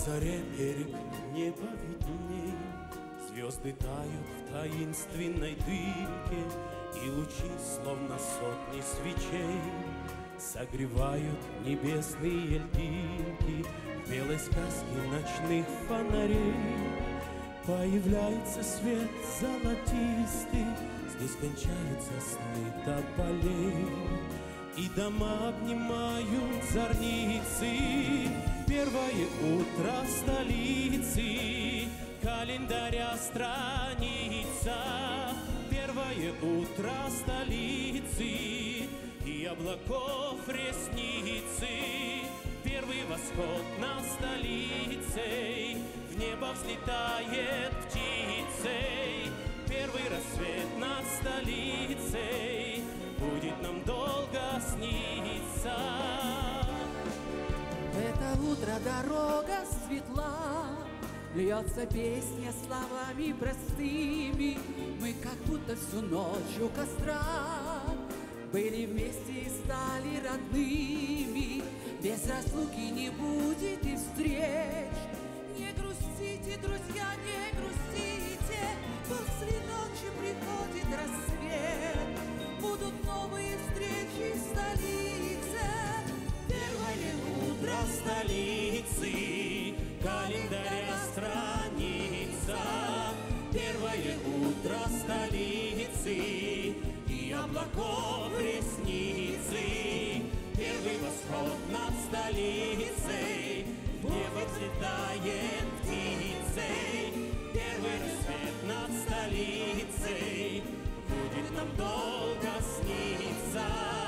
заре берег неба видней, звезды тают в таинственной дымке, и лучи, словно сотни свечей, согревают небесные льдинки. В белой сказке ночных фонарей появляется свет золотистый, здесь кончаются сны тополей, и дома обнимают зорницы. Первое утро столицы, календаря страница. Первое утро столицы и облаков ресницы. Первый восход над столицей, в небо взлетает птицей. Первый рассвет над столицей будет нам долго сниться. В это утро дорога светла, льется песня словами простыми. Мы как будто всю ночь у костра были вместе и стали родными. Без разлуки не будет и встреч. Не грустите, друзья, не грустите, после ночи приходит рассвет. Будут новые встречи в столице. Первое утро столицы, календаря страница. Первое утро столицы и облаков ресницы. Первый восход над столицей, в небо взлетает птицей. Первый рассвет над столицей будет нам долго сниться.